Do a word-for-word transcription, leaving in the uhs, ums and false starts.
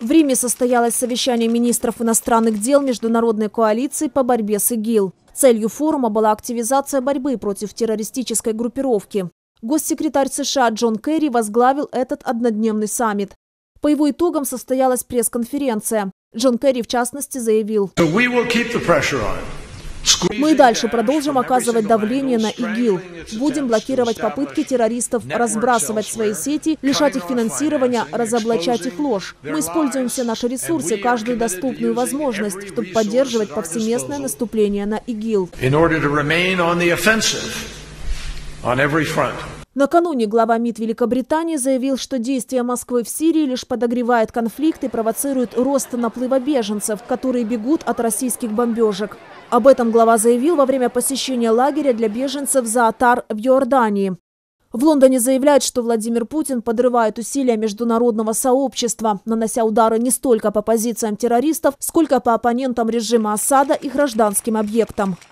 В Риме состоялось совещание министров иностранных дел Международной коалиции по борьбе с ИГИЛ. Целью форума была активизация борьбы против террористической группировки. Госсекретарь США Джон Керри возглавил этот однодневный саммит. По его итогам состоялась пресс-конференция. Джон Керри, в частности, заявил: «Мы дальше продолжим оказывать давление на ИГИЛ. Будем блокировать попытки террористов разбрасывать свои сети, лишать их финансирования, разоблачать их ложь. Мы используем все наши ресурсы, каждую доступную возможность, чтобы поддерживать повсеместное наступление на ИГИЛ». Накануне глава МИД Великобритании заявил, что действия Москвы в Сирии лишь подогревает конфликт и провоцирует рост наплыва беженцев, которые бегут от российских бомбежек. Об этом глава заявил во время посещения лагеря для беженцев Заатар в Иордании. В Лондоне заявляют, что Владимир Путин подрывает усилия международного сообщества, нанося удары не столько по позициям террористов, сколько по оппонентам режима Асада и гражданским объектам.